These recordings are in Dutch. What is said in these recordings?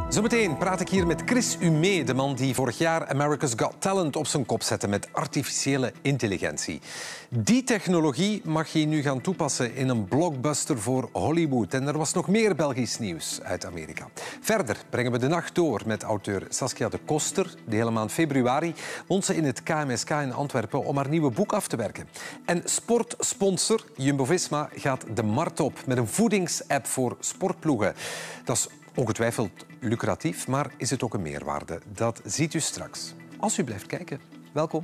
Zometeen praat ik hier met Chris Umee, de man die vorig jaar America's Got Talent op zijn kop zette met artificiële intelligentie. Die technologie mag hij nu gaan toepassen in een blockbuster voor Hollywood. En er was nog meer Belgisch nieuws uit Amerika. Verder brengen we de nacht door met auteur Saskia de Koster. De hele maand februari woont ze in het KMSK in Antwerpen om haar nieuwe boek af te werken. En sportsponsor Jumbo-Visma gaat de markt op met een voedingsapp voor sportploegen. Dat is ongetwijfeld lucratief, maar is het ook een meerwaarde? Dat ziet u straks. Als u blijft kijken. Welkom.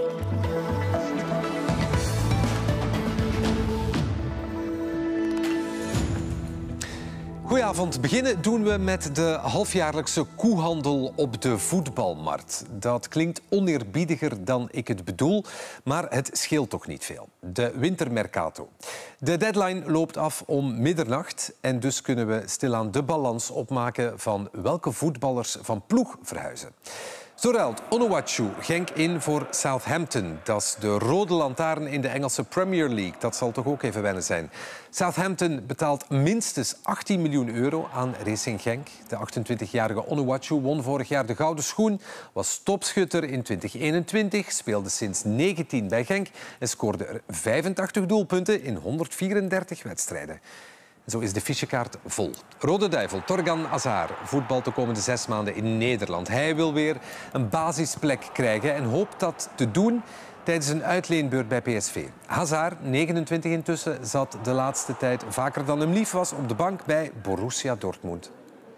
Goedenavond. Beginnen doen we met de halfjaarlijkse koehandel op de voetbalmarkt. Dat klinkt oneerbiediger dan ik het bedoel, maar het scheelt toch niet veel. De wintermercato. De deadline loopt af om middernacht en dus kunnen we stilaan de balans opmaken van welke voetballers van ploeg verhuizen. Zo ruilt Onuachu Genk in voor Southampton. Dat is de rode lantaarn in de Engelse Premier League. Dat zal toch ook even wennen zijn. Southampton betaalt minstens 18 miljoen euro aan Racing Genk. De 28-jarige Onuachu won vorig jaar de Gouden Schoen, was topschutter in 2021, speelde sinds 19 bij Genk en scoorde er 85 doelpunten in 134 wedstrijden. Zo is de fichekaart vol. Rode Duivel Torgan Hazard voetbalt de komende 6 maanden in Nederland. Hij wil weer een basisplek krijgen en hoopt dat te doen tijdens een uitleenbeurt bij PSV. Hazard, 29 intussen, zat de laatste tijd vaker dan hem lief was op de bank bij Borussia Dortmund.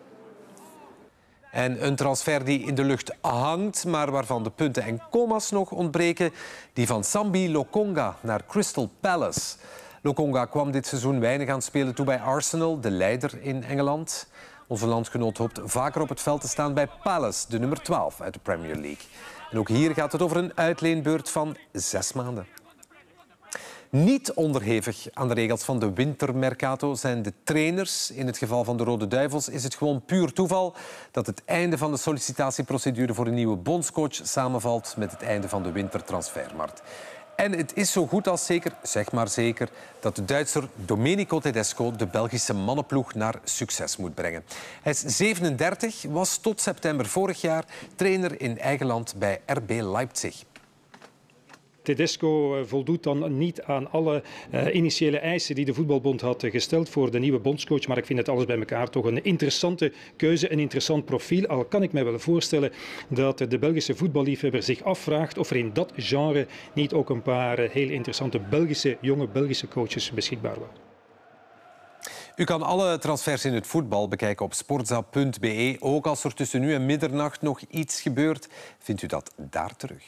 En een transfer die in de lucht hangt, maar waarvan de punten en commas nog ontbreken. Die van Sambi Lokonga naar Crystal Palace. Lokonga kwam dit seizoen weinig aan spelen toe bij Arsenal, de leider in Engeland. Onze landgenoot hoopt vaker op het veld te staan bij Palace, de nummer 12 uit de Premier League. En ook hier gaat het over een uitleenbeurt van 6 maanden. Niet onderhevig aan de regels van de wintermercato zijn de trainers. In het geval van de Rode Duivels is het gewoon puur toeval dat het einde van de sollicitatieprocedure voor een nieuwe bondscoach samenvalt met het einde van de wintertransfermarkt. En het is zo goed als zeker, zeg maar zeker, dat de Duitser Domenico Tedesco de Belgische mannenploeg naar succes moet brengen. Hij is 37, was tot september vorig jaar trainer in eigen land bij RB Leipzig. Tedesco voldoet dan niet aan alle initiële eisen die de voetbalbond had gesteld voor de nieuwe bondscoach. Maar ik vind het alles bij elkaar toch een interessante keuze, een interessant profiel. Al kan ik me wel voorstellen dat de Belgische voetballiefhebber zich afvraagt of er in dat genre niet ook een paar heel interessante jonge Belgische coaches beschikbaar waren. U kan alle transfers in het voetbal bekijken op sportza.be. Ook als er tussen nu en middernacht nog iets gebeurt, vindt u dat daar terug.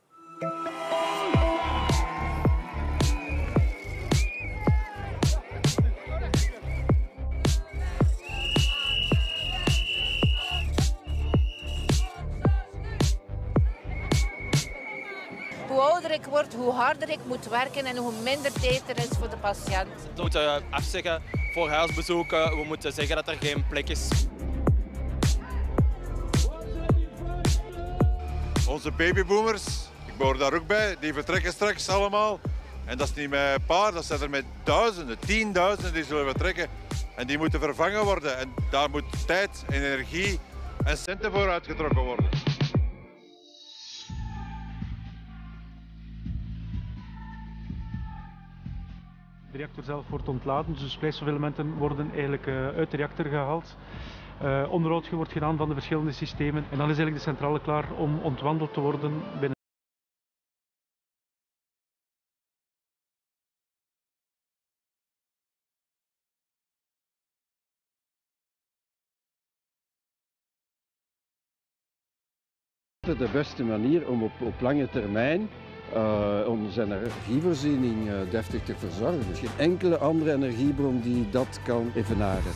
Hoe ouder ik word, hoe harder ik moet werken en hoe minder tijd er is voor de patiënt. We moeten afzeggen voor huisbezoeken. We moeten zeggen dat er geen plek is. Onze babyboomers, ik behoor daar ook bij, die vertrekken straks allemaal. En dat is niet met een paar, dat zijn er met duizenden, 10.000 die zullen vertrekken. En die moeten vervangen worden. En daar moet tijd, energie en centen voor uitgetrokken worden. De reactor zelf wordt ontladen, dus splijtstofelementen worden eigenlijk uit de reactor gehaald. Onderhoud wordt gedaan van de verschillende systemen en dan is eigenlijk de centrale klaar om ontwandeld te worden binnen. De beste manier om op lange termijn onze energievoorziening deftig te verzorgen. Er is geen enkele andere energiebron die dat kan evenaren.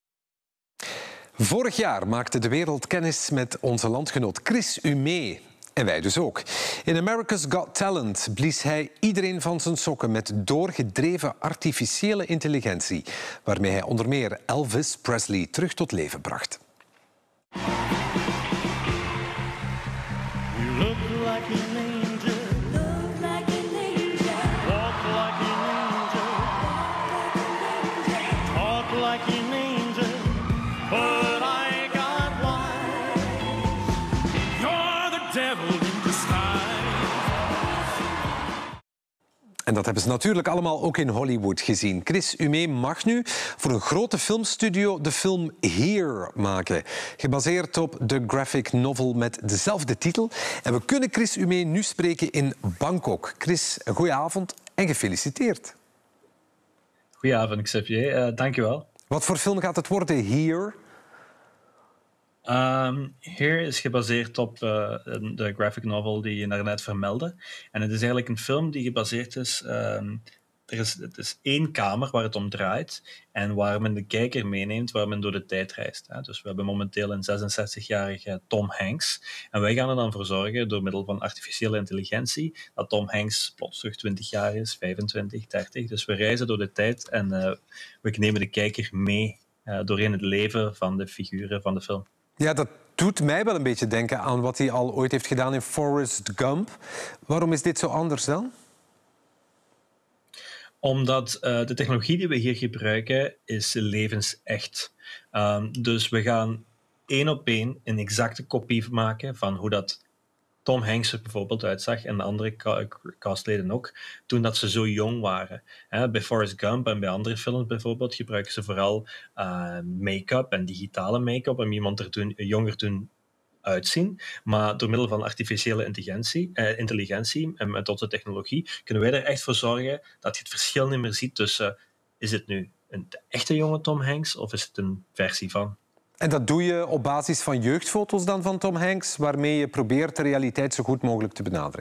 Vorig jaar maakte de wereld kennis met onze landgenoot Chris Umee. En wij dus ook. In America's Got Talent blies hij iedereen van zijn sokken met doorgedreven artificiële intelligentie, waarmee hij onder meer Elvis Presley terug tot leven bracht. You look like an angel. Look like an angel. Walk like an angel. Talk like an angel. But I got wise. You're the devil in disguise. En dat hebben ze natuurlijk allemaal ook in Hollywood gezien. Chris Umé mag nu voor een grote filmstudio de film Here maken. Gebaseerd op de graphic novel met dezelfde titel. En we kunnen Chris Umé nu spreken in Bangkok. Chris, een goeie avond en gefeliciteerd. Goedenavond, Xavier. Dank je wel. Wat voor film gaat het worden, Here? Here is gebaseerd op de graphic novel die je daarnet vermeldde. En het is eigenlijk een film die gebaseerd is... Het is één kamer waar het om draait en waar men de kijker meeneemt, waar men door de tijd reist. Dus we hebben momenteel een 66-jarige Tom Hanks. En wij gaan er dan voor zorgen, door middel van artificiële intelligentie, dat Tom Hanks plots terug 20 jaar is, 25, 30. Dus we reizen door de tijd en we nemen de kijker mee doorheen het leven van de figuren van de film. Ja, dat doet mij wel een beetje denken aan wat hij al ooit heeft gedaan in Forrest Gump. Waarom is dit zo anders dan? Omdat de technologie die we hier gebruiken is levensecht. Dus we gaan één op één een exacte kopie maken van hoe dat Tom Hanks er bijvoorbeeld uitzag en de andere castleden ook, toen dat ze zo jong waren. Bij Forrest Gump en bij andere films bijvoorbeeld gebruiken ze vooral make-up en digitale make-up om iemand er jonger te uitzien. Maar door middel van artificiële intelligentie en met onze technologie kunnen wij er echt voor zorgen dat je het verschil niet meer ziet tussen is het nu een echte jonge Tom Hanks of is het een versie van. En dat doe je op basis van jeugdfoto's dan van Tom Hanks, waarmee je probeert de realiteit zo goed mogelijk te benaderen?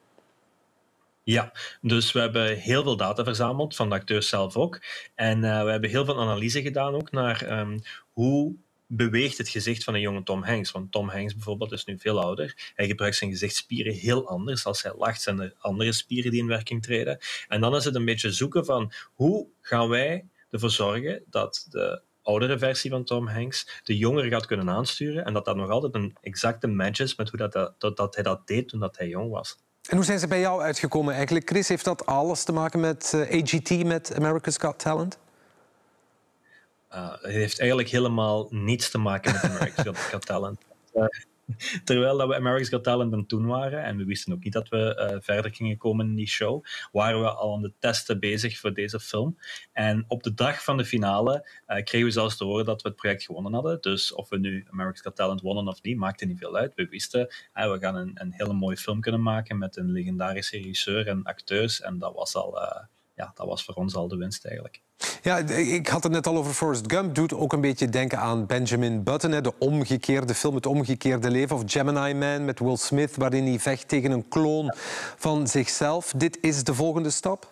Ja, dus we hebben heel veel data verzameld, van de acteurs zelf ook. En we hebben heel veel analyse gedaan ook naar hoe beweegt het gezicht van een jonge Tom Hanks. Want Tom Hanks bijvoorbeeld is nu veel ouder. Hij gebruikt zijn gezichtsspieren heel anders. Als hij lacht zijn er andere spieren die in werking treden. En dan is het een beetje zoeken van hoe gaan wij ervoor zorgen dat de oudere versie van Tom Hanks de jongere gaat kunnen aansturen en dat dat nog altijd een exacte match is met hoe dat hij dat deed toen dat hij jong was. En hoe zijn ze bij jou uitgekomen eigenlijk? Chris, heeft dat alles te maken met AGT, met America's Got Talent? Het heeft eigenlijk helemaal niets te maken met America's Got Talent. Terwijl dat we America's Got Talent aan het doen waren, en we wisten ook niet dat we verder gingen komen in die show, waren we al aan de testen bezig voor deze film. En op de dag van de finale kregen we zelfs te horen dat we het project gewonnen hadden. Dus of we nu America's Got Talent wonnen of niet, maakte niet veel uit. We wisten, we gaan een hele mooie film kunnen maken met een legendarische regisseur en acteurs. En dat was al... dat was voor ons al de winst eigenlijk. Ja, ik had het net al over Forrest Gump. Doet ook een beetje denken aan Benjamin Button, de omgekeerde film, het omgekeerde leven. Of Gemini Man met Will Smith, waarin hij vecht tegen een kloon van zichzelf. Dit is de volgende stap?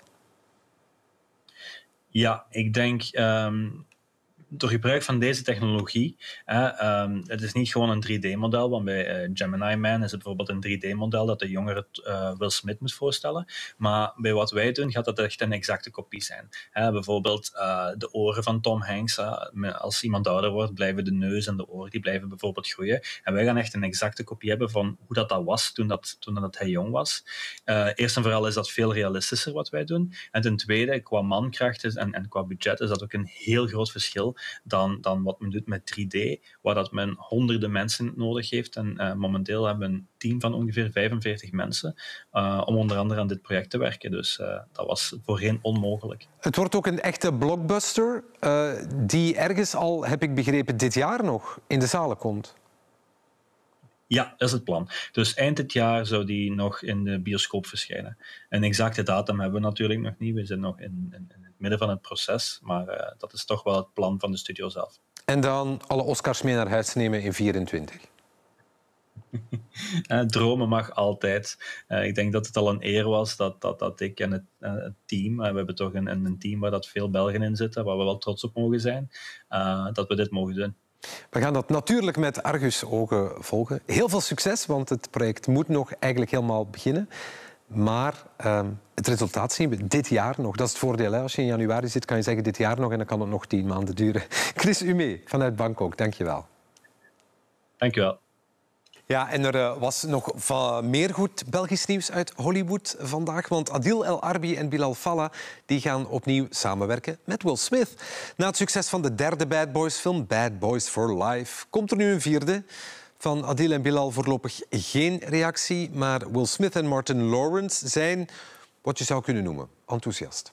Ja, ik denk... door gebruik van deze technologie, het is niet gewoon een 3D-model, want bij Gemini Man is het bijvoorbeeld een 3D-model dat de jongere Will Smith moet voorstellen. Maar bij wat wij doen gaat dat echt een exacte kopie zijn. Bijvoorbeeld de oren van Tom Hanks. Als iemand ouder wordt, blijven de neus en de oren die blijven bijvoorbeeld groeien. En wij gaan echt een exacte kopie hebben van hoe dat was toen dat hij jong was. Eerst en vooral is dat veel realistischer wat wij doen. En ten tweede, qua mankracht en qua budget is dat ook een heel groot verschil dan wat men doet met 3D, waar dat men honderden mensen nodig heeft. En momenteel hebben we een team van ongeveer 45 mensen om onder andere aan dit project te werken. Dus dat was voorheen onmogelijk. Het wordt ook een echte blockbuster die ergens al, heb ik begrepen, dit jaar nog in de zalen komt. Ja, dat is het plan. Dus eind dit jaar zou die nog in de bioscoop verschijnen. Een exacte datum hebben we natuurlijk nog niet. We zijn nog in het midden van het proces. Maar dat is toch wel het plan van de studio zelf. En dan alle Oscars mee naar huis nemen in 2024? Dromen mag altijd. Ik denk dat het al een eer was dat ik en het team, we hebben toch een team waar dat veel Belgen in zitten, waar we wel trots op mogen zijn, dat we dit mogen doen. We gaan dat natuurlijk met argusogen volgen. Heel veel succes, want het project moet nog eigenlijk helemaal beginnen. Maar het resultaat zien we dit jaar nog. Dat is het voordeel. Hè? Als je in januari zit, kan je zeggen dit jaar nog en dan kan het nog 10 maanden duren. Chris Umé vanuit Bangkok, dank je wel. Dank je wel. Ja, en er was nog meer goed Belgisch nieuws uit Hollywood vandaag. Want Adil El Arbi en Bilal Fallah die gaan opnieuw samenwerken met Will Smith. Na het succes van de derde Bad Boys-film Bad Boys for Life komt er nu een vierde. Van Adil en Bilal voorlopig geen reactie. Maar Will Smith en Martin Lawrence zijn, wat je zou kunnen noemen, enthousiast.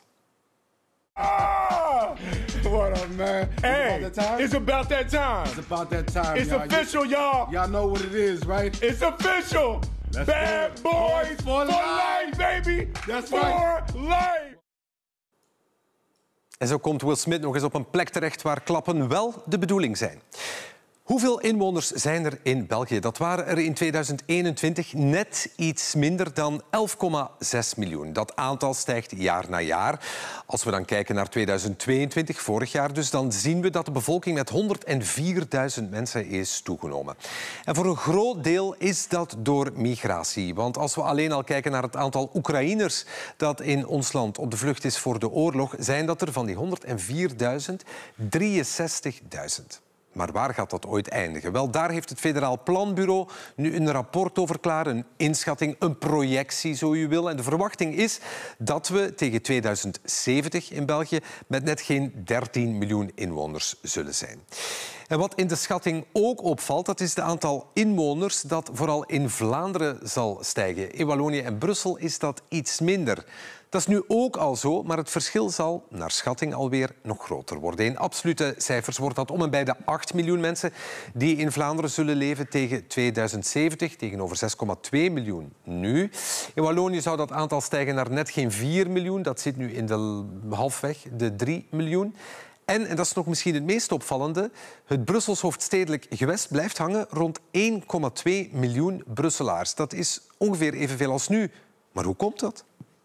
What up, man? Hey, it's about that time. It's about that time. It's official, y'all. Y'all know what it is, right? It's official. Bad Boys for life, baby. That's for life. En zo komt Will Smith nog eens op een plek terecht waar klappen wel de bedoeling zijn. Hoeveel inwoners zijn er in België? Dat waren er in 2021 net iets minder dan 11,6 miljoen. Dat aantal stijgt jaar na jaar. Als we dan kijken naar 2022, vorig jaar dus, dan zien we dat de bevolking met 104.000 mensen is toegenomen. En voor een groot deel is dat door migratie. Want als we alleen al kijken naar het aantal Oekraïners dat in ons land op de vlucht is voor de oorlog, zijn dat er van die 104.000 63.000. Maar waar gaat dat ooit eindigen? Wel, daar heeft het Federaal Planbureau nu een rapport over klaar. Een inschatting, een projectie, zo u wil. En de verwachting is dat we tegen 2070 in België met net geen 13 miljoen inwoners zullen zijn. En wat in de schatting ook opvalt, dat is het aantal inwoners dat vooral in Vlaanderen zal stijgen. In Wallonië en Brussel is dat iets minder. Dat is nu ook al zo, maar het verschil zal naar schatting alweer nog groter worden. In absolute cijfers wordt dat om en bij de 8 miljoen mensen die in Vlaanderen zullen leven tegen 2070, tegenover 6,2 miljoen nu. In Wallonië zou dat aantal stijgen naar net geen 4 miljoen. Dat zit nu in de halfweg de 3 miljoen. En dat is nog misschien het meest opvallende, het Brussels hoofdstedelijk gewest blijft hangen rond 1,2 miljoen Brusselaars. Dat is ongeveer evenveel als nu. Maar hoe komt dat?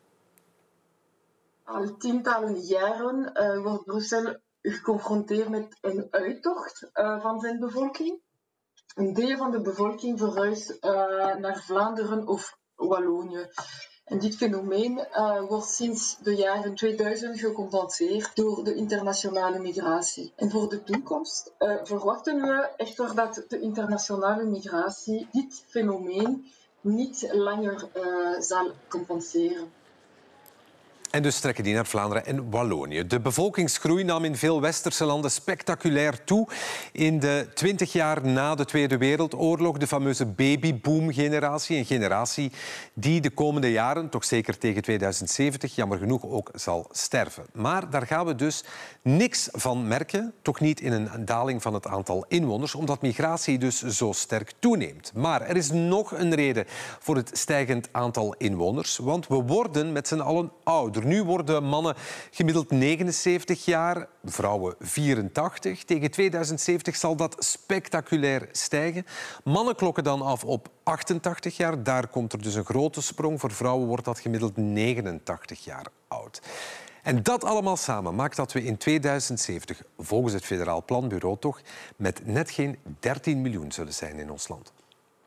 Al tientallen jaren wordt Brussel geconfronteerd met een uittocht van zijn bevolking. Een deel van de bevolking verhuist naar Vlaanderen of Wallonië. En dit fenomeen wordt sinds de jaren 2000 gecompenseerd door de internationale migratie. En voor de toekomst verwachten we echter dat de internationale migratie dit fenomeen niet langer zal compenseren. En dus trekken die naar Vlaanderen en Wallonië. De bevolkingsgroei nam in veel westerse landen spectaculair toe. In de 20 jaar na de Tweede Wereldoorlog, de fameuze babyboom-generatie. Een generatie die de komende jaren, toch zeker tegen 2070, jammer genoeg ook zal sterven. Maar daar gaan we dus niks van merken. Toch niet in een daling van het aantal inwoners, omdat migratie dus zo sterk toeneemt. Maar er is nog een reden voor het stijgend aantal inwoners. Want we worden met z'n allen ouder. Nu worden mannen gemiddeld 79 jaar, vrouwen 84. Tegen 2070 zal dat spectaculair stijgen. Mannen klokken dan af op 88 jaar. Daar komt er dus een grote sprong. Voor vrouwen wordt dat gemiddeld 89 jaar oud. En dat allemaal samen maakt dat we in 2070, volgens het Federaal Planbureau toch, met net geen 13 miljoen zullen zijn in ons land.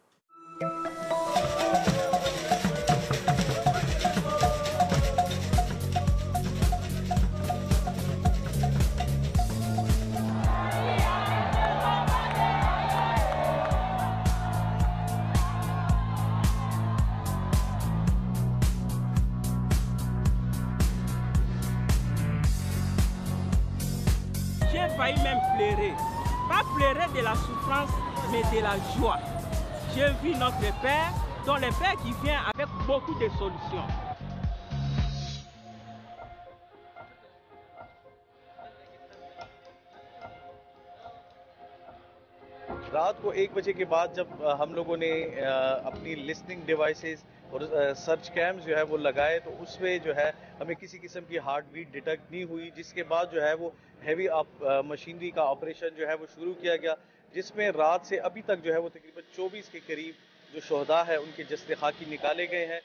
J'ai failli même pleurer. Pas pleurer de la souffrance, mais de la joie. J'ai vu notre Père, dont le Père qui vient avec beaucoup de solutions. रात को 1 बजे के बाद जब हम लोगों ने अपनी लिसनिंग डिवाइसेस और सर्च कैम्स जो है वो लगाए तो उसमें जो है हमें किसी किस्म की हार्ट बीट डिटेक्ट नहीं हुई, जिसके बाद जो है वो हैवी मशीनरी का ऑपरेशन जो है वो शुरू किया गया, जिसमें रात से अभी तक जो है वो तकरीबन 24 के करीब जो शोहदा है उनके जस्ते खाकी निकाले गए हैं।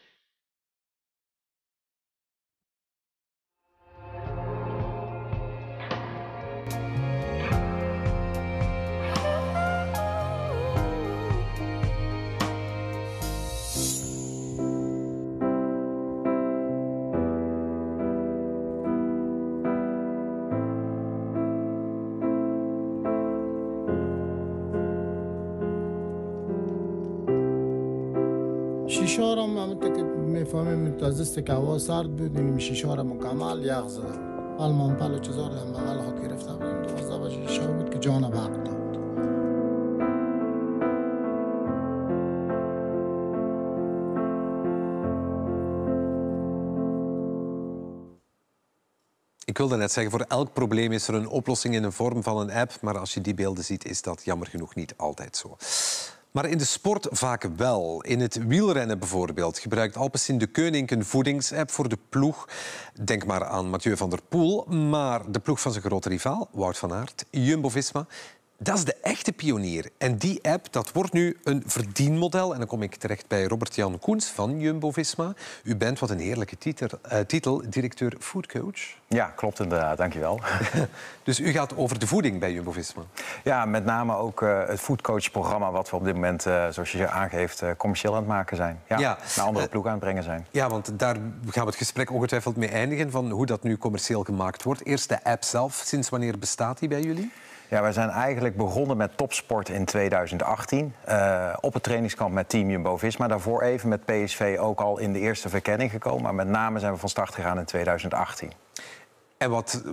شیشه را من که میفهمیم تازه که هوا سرد بود این شیشه را مکمل یخ زده آلمان پلو چیزا رو بغل ها گرفته بودیم 12 بجه شب بود که جان برق داد. Ik wilde net zeggen, voor elk probleem is er een oplossing in de vorm van een app. Maar als je die beelden ziet, is dat jammer genoeg niet altijd zo. Maar in de sport vaak wel. In het wielrennen bijvoorbeeld gebruikt Alpecin de Koning een voedingsapp voor de ploeg. Denk maar aan Mathieu van der Poel. Maar de ploeg van zijn grote rivaal, Wout van Aert, Jumbo-Visma, dat is de echte pionier. En die app, dat wordt nu een verdienmodel. En dan kom ik terecht bij Robert-Jan Koens van Jumbo-Visma. U bent, wat een heerlijke titel, directeur foodcoach. Ja, klopt inderdaad. Dank je wel. Dus u gaat over de voeding bij Jumbo-Visma? Ja, met name ook het foodcoach-programma wat we op dit moment, zoals je aangeeft, commercieel aan het maken zijn. Ja, naar andere ploegen aan het brengen zijn. Ja, want daar gaan we het gesprek ongetwijfeld mee eindigen, van hoe dat nu commercieel gemaakt wordt. Eerst de app zelf. Sinds wanneer bestaat die bij jullie? Ja, wij zijn eigenlijk begonnen met topsport in 2018. Op het trainingskamp met team Jumbo-Visma. Daarvoor even met PSV ook al in de eerste verkenning gekomen. Maar met name zijn we van start gegaan in 2018. En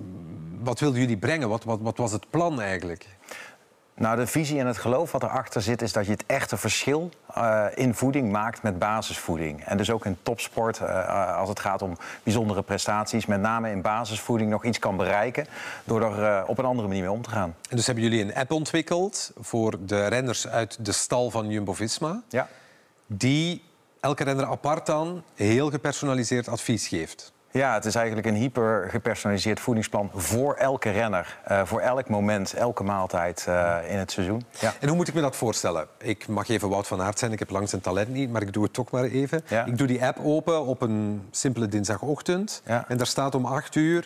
wat wilden jullie brengen? Wat was het plan eigenlijk? Nou, de visie en het geloof wat erachter zit, is dat je het echte verschil in voeding maakt met basisvoeding. En dus ook in topsport, als het gaat om bijzondere prestaties, met name in basisvoeding nog iets kan bereiken door er op een andere manier mee om te gaan. En dus hebben jullie een app ontwikkeld voor de renners uit de stal van Jumbo-Visma, ja, die elke renner apart dan heel gepersonaliseerd advies geeft. Ja, het is eigenlijk een hyper gepersonaliseerd voedingsplan voor elke renner. Voor elk moment, elke maaltijd in het seizoen. Ja. En hoe moet ik me dat voorstellen? Ik mag even Wout van Aert zijn, ik heb lang zijn talent niet, maar ik doe het toch maar even. Ja. Ik doe die app open op een simpele dinsdagochtend. Ja. En daar staat om 8 uur...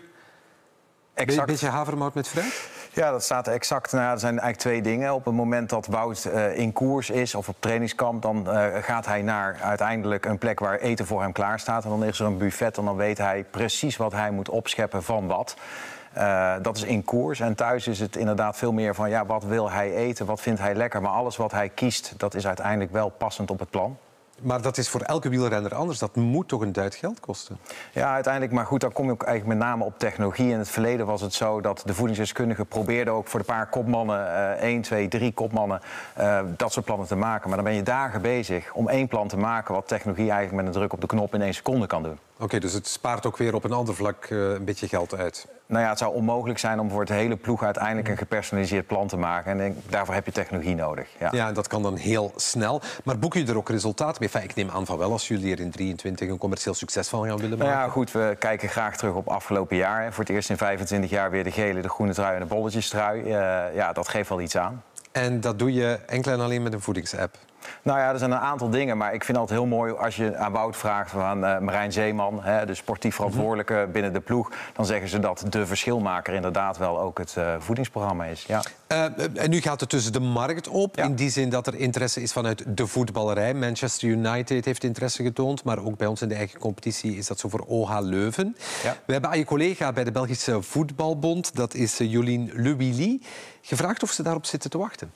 Exact. Een beetje havermout met fruit? Ja, dat staat exact. Nou, er zijn eigenlijk twee dingen. Op het moment dat Wout in koers is of op trainingskamp, dan gaat hij naar uiteindelijk een plek waar eten voor hem klaar staat. En dan is er een buffet en dan weet hij precies wat hij moet opscheppen van wat. Dat is in koers. En thuis is het inderdaad veel meer van, ja, wat wil hij eten, wat vindt hij lekker. Maar alles wat hij kiest, dat is uiteindelijk wel passend op het plan. Maar dat is voor elke wielrenner anders. Dat moet toch een duit geld kosten? Ja, uiteindelijk. Maar goed, dan kom je ook eigenlijk met name op technologie. In het verleden was het zo dat de voedingsdeskundigen probeerden ook voor de paar kopmannen, 1, 2, 3 kopmannen, dat soort plannen te maken. Maar dan ben je dagen bezig om één plan te maken wat technologie eigenlijk met een druk op de knop in 1 seconde kan doen. Oké, dus het spaart ook weer op een ander vlak een beetje geld uit. Nou ja, het zou onmogelijk zijn om voor de hele ploeg uiteindelijk een gepersonaliseerd plan te maken. En daarvoor heb je technologie nodig. Ja, ja, en dat kan dan heel snel. Maar boeken jullie er ook resultaten mee? Enfin, ik neem aan van wel, als jullie er in 23 een commercieel succes van gaan willen maken. Nou ja, goed, we kijken graag terug op afgelopen jaar. Voor het eerst in 25 jaar weer de gele, de groene trui en de bolletjestrui. Ja, dat geeft wel iets aan. En dat doe je enkel en alleen met een voedingsapp? Nou ja, er zijn een aantal dingen, maar ik vind het altijd heel mooi als je aan Wout vraagt, aan Marijn Zeeman, de sportief verantwoordelijke binnen de ploeg, dan zeggen ze dat de verschilmaker inderdaad wel ook het voedingsprogramma is. Ja. En nu gaat het dus de markt op, in die zin dat er interesse is vanuit de voetballerij. Manchester United heeft interesse getoond, maar ook bij ons in de eigen competitie is dat zo voor OH Leuven. Ja. We hebben aan je collega bij de Belgische Voetbalbond, dat is Jolien Le Willy, gevraagd of ze daarop zitten te wachten.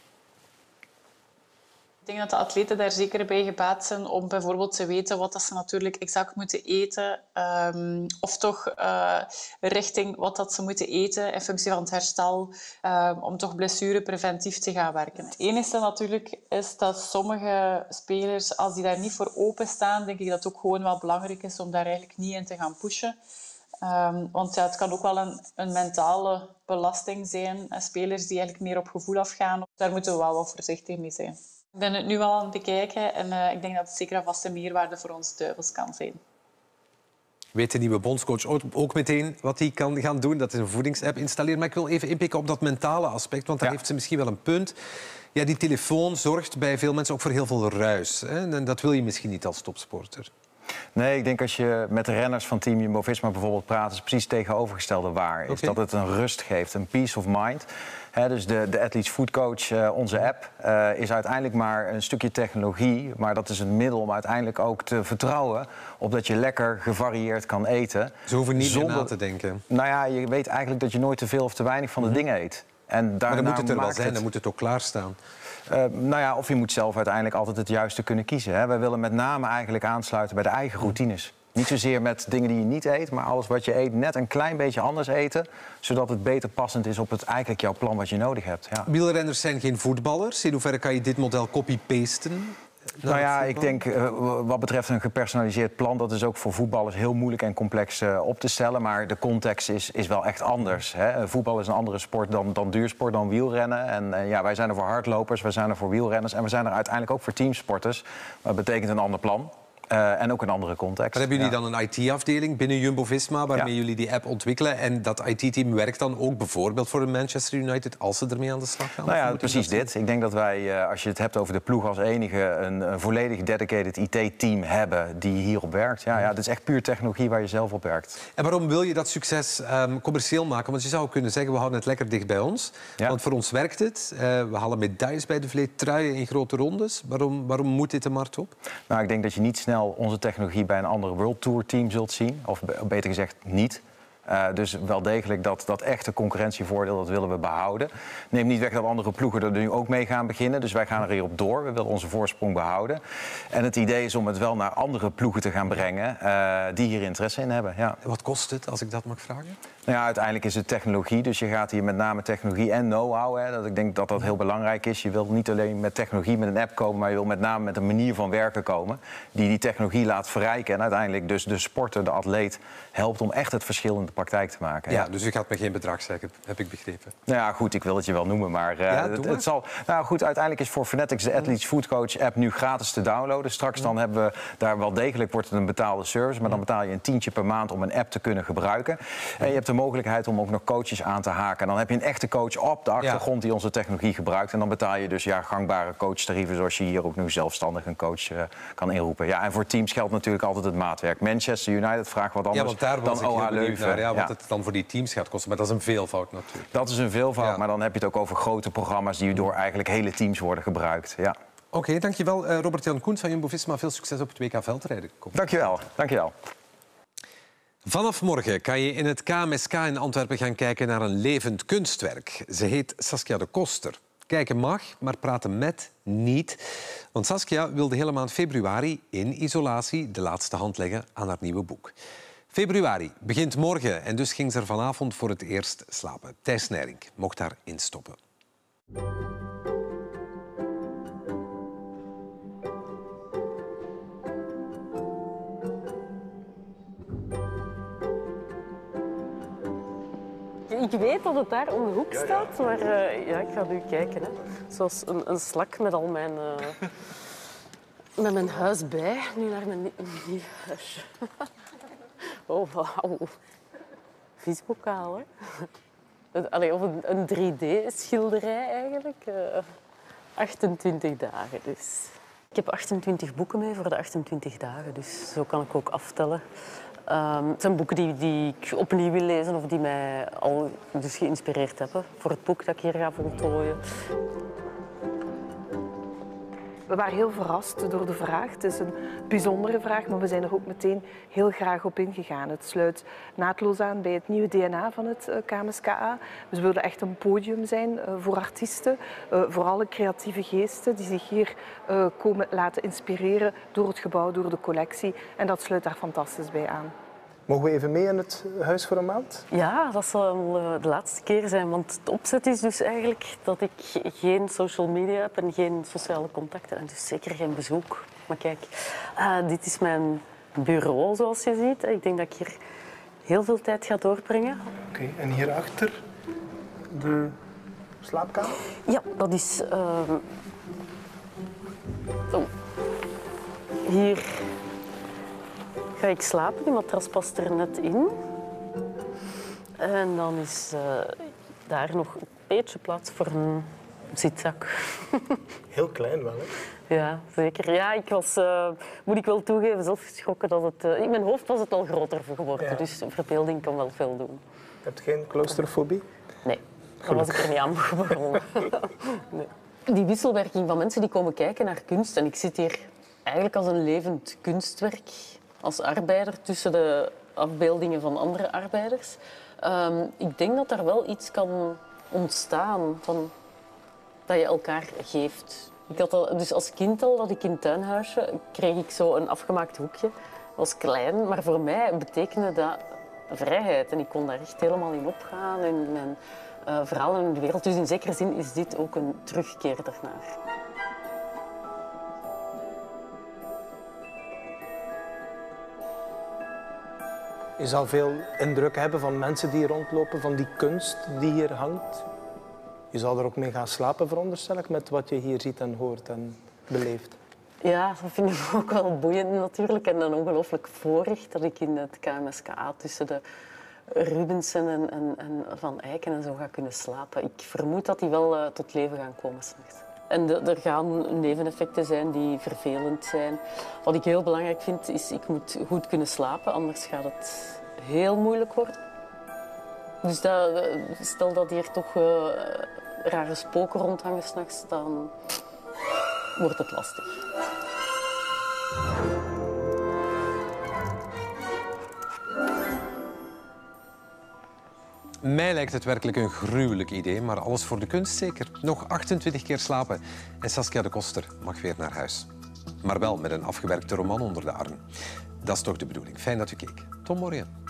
Ik denk dat de atleten daar zeker bij gebaat zijn om bijvoorbeeld te weten wat ze natuurlijk exact moeten eten. Of toch richting wat dat ze moeten eten in functie van het herstel. Om toch blessurepreventief te gaan werken. Het enige natuurlijk is dat sommige spelers, als die daar niet voor openstaan, denk ik dat het ook gewoon wel belangrijk is om daar eigenlijk niet in te gaan pushen. Want ja, het kan ook wel een mentale belasting zijn. Spelers die eigenlijk meer op gevoel afgaan. Daar moeten we wel wat voorzichtig mee zijn. Ik ben het nu al aan het bekijken en ik denk dat het zeker een vaste meerwaarde voor ons duivels kan zijn. Weet de nieuwe bondscoach ook meteen wat hij kan gaan doen? Dat is een voedingsapp installeren. Maar ik wil even inpikken op dat mentale aspect, want daar heeft ze misschien wel een punt. Ja, die telefoon zorgt bij veel mensen ook voor heel veel ruis. Hè? En dat wil je misschien niet als topsporter. Nee, ik denk als je met de renners van Team Jumbo-Visma bijvoorbeeld praat, is precies het tegenovergestelde waar. Is dat het een rust geeft, een peace of mind. Dus de Athletes Food Coach, onze app, is uiteindelijk maar een stukje technologie. Maar dat is een middel om uiteindelijk ook te vertrouwen op dat je lekker gevarieerd kan eten. Ze hoeven niet meer na te denken. Nou ja, je weet eigenlijk dat je nooit te veel of te weinig van de dingen eet. En maar dan moet het er wel zijn, dan moet het ook klaarstaan. Nou ja, of je moet zelf uiteindelijk altijd het juiste kunnen kiezen. Hè. Wij willen met name eigenlijk aansluiten bij de eigen routines. Niet zozeer met dingen die je niet eet, maar alles wat je eet net een klein beetje anders eten, zodat het beter passend is op eigenlijk jouw plan wat je nodig hebt. Ja. Wielrenners zijn geen voetballers. In hoeverre kan je dit model copy-pasten? Nou ja, ik denk wat betreft een gepersonaliseerd plan, dat is ook voor voetballers heel moeilijk en complex op te stellen. Maar de context is wel echt anders. Hè. Voetbal is een andere sport dan duursport, dan wielrennen. En ja, wij zijn er voor hardlopers, wij zijn er voor wielrenners en we zijn er uiteindelijk ook voor teamsporters. Dat betekent een ander plan. En ook een andere context. Dan hebben jullie dan een IT-afdeling binnen Jumbo-Visma waarmee jullie die app ontwikkelen. En dat IT-team werkt dan ook bijvoorbeeld voor de Manchester United als ze ermee aan de slag gaan? Nou ja, precies dit. Ik denk dat wij, als je het hebt over de ploeg als enige, een volledig dedicated IT-team hebben die hierop werkt. Ja, het is echt puur technologie waar je zelf op werkt. En waarom wil je dat succes commercieel maken? Want je zou kunnen zeggen, we houden het lekker dicht bij ons. Ja. Want voor ons werkt het. We halen medailles bij de vleet, truien in grote rondes. Waarom moet dit de markt op? Nou, ik denk dat je niet snel onze technologie bij een andere World Tour team zult zien. Of beter gezegd niet. Dus wel degelijk dat echte concurrentievoordeel, dat willen we behouden. Neem niet weg dat andere ploegen er nu ook mee gaan beginnen. Dus wij gaan er hierop door. We willen onze voorsprong behouden. En het idee is om het wel naar andere ploegen te gaan brengen die hier interesse in hebben. Ja. Wat kost het, als ik dat mag vragen? Nou ja, uiteindelijk is het technologie. Dus je gaat hier met name technologie en know-how. Ik denk dat dat heel belangrijk is. Je wilt niet alleen met technologie, met een app komen, maar je wil met name met een manier van werken komen die technologie laat verrijken. En uiteindelijk dus de sporter, de atleet, helpt om echt het verschil in de praktijk te maken. Ja, dus u gaat me geen bedrag zeggen, heb ik begrepen. Nou ja, goed, ik wil het je wel noemen, maar het zal... Nou goed, uiteindelijk is voor Fanatics de Athletes Food Coach app nu gratis te downloaden. Straks dan hebben we daar wel degelijk, wordt het een betaalde service, maar dan betaal je een tientje per maand om een app te kunnen gebruiken. En je hebt de mogelijkheid om ook nog coaches aan te haken. En dan heb je een echte coach op de achtergrond die onze technologie gebruikt. En dan betaal je dus gangbare coachtarieven, zoals je hier ook nu zelfstandig een coach kan inroepen. Ja, en voor teams geldt natuurlijk altijd het maatwerk. Manchester United vraagt wat anders dan OH Leuven. Ja, wat het dan voor die teams gaat kosten. Maar dat is een veelvoud natuurlijk. Dat is een veelvoud, maar dan heb je het ook over grote programma's die door eigenlijk hele teams worden gebruikt. Ja. Oké, dankjewel Robert-Jan Koens van Jumbo-Visma. Veel succes op het WK veldrijden. Dankjewel. Vanaf morgen kan je in het KMSK in Antwerpen gaan kijken naar een levend kunstwerk. Ze heet Saskia de Koster. Kijken mag, maar praten met niet. Want Saskia wil de hele maand februari in isolatie de laatste hand leggen aan haar nieuwe boek. Februari begint morgen en dus ging ze er vanavond voor het eerst slapen. Thijs Nijrink mocht haar instoppen. Ik weet dat het daar om de hoek staat, maar ik ga nu kijken. Hè. Zoals een slak met al mijn huis bij. Nu naar mijn nieuw huisje. Oh, wauw. Visbokaal, hè. Allee, of een 3D-schilderij eigenlijk. 28 dagen dus. Ik heb 28 boeken mee voor de 28 dagen, dus zo kan ik ook aftellen. Het zijn boeken die ik opnieuw wil lezen of die mij al dus geïnspireerd hebben voor het boek dat ik hier ga voltooien. We waren heel verrast door de vraag. Het is een bijzondere vraag, maar we zijn er ook meteen heel graag op ingegaan. Het sluit naadloos aan bij het nieuwe DNA van het KMSKA. Dus we wilden echt een podium zijn voor artiesten, voor alle creatieve geesten die zich hier komen laten inspireren door het gebouw, door de collectie. En dat sluit daar fantastisch bij aan. Mogen we even mee in het huis voor een maand? Ja, dat zal de laatste keer zijn. Want het opzet is dus eigenlijk dat ik geen social media heb en geen sociale contacten. En dus zeker geen bezoek. Maar kijk, dit is mijn bureau, zoals je ziet. Ik denk dat ik hier heel veel tijd ga doorbrengen. Oké, en hierachter de slaapkamer? Ja, dat is... Hier ga ik slapen. Die matras past er net in. En dan is daar nog een beetje plaats voor een zitzak. Heel klein wel, hè? Ja, zeker. Ja, ik was, moet ik wel toegeven, zelf geschrokken dat het... in mijn hoofd was het al groter geworden, ja. Dus de verbeelding kan wel veel doen. Je hebt geen claustrofobie? Nee, daar was ik er niet aan begonnen. Nee. Die wisselwerking van mensen die komen kijken naar kunst, en ik zit hier eigenlijk als een levend kunstwerk, als arbeider tussen de afbeeldingen van andere arbeiders. Ik denk dat daar wel iets kan ontstaan van dat je elkaar geeft. Ik had al, dus als kind al, dat ik in het tuinhuisje kreeg ik zo een afgemaakt hoekje. Dat was klein, maar voor mij betekende dat vrijheid. En ik kon daar echt helemaal in opgaan in mijn verhaal in de wereld. Dus in zekere zin is dit ook een terugkeer daarnaar. Je zal veel indruk hebben van mensen die rondlopen, van die kunst die hier hangt. Je zal er ook mee gaan slapen, veronderstel ik, met wat je hier ziet en hoort en beleeft. Ja, dat vind ik ook wel boeiend natuurlijk. En dan ongelooflijk voorrecht dat ik in het KMSKA tussen de Rubensen en Van Eycken en zo ga kunnen slapen. Ik vermoed dat die wel tot leven gaan komen s'nachts. En er gaan neveneffecten zijn die vervelend zijn. Wat ik heel belangrijk vind, is ik moet goed kunnen slapen, anders gaat het heel moeilijk worden. Dus stel dat hier toch rare spoken rondhangen s'nachts, dan wordt het lastig. Mij lijkt het werkelijk een gruwelijk idee, maar alles voor de kunst zeker. Nog 28 keer slapen en Saskia de Koster mag weer naar huis. Maar wel met een afgewerkte roman onder de arm. Dat is toch de bedoeling. Fijn dat u keek. Tom Morien.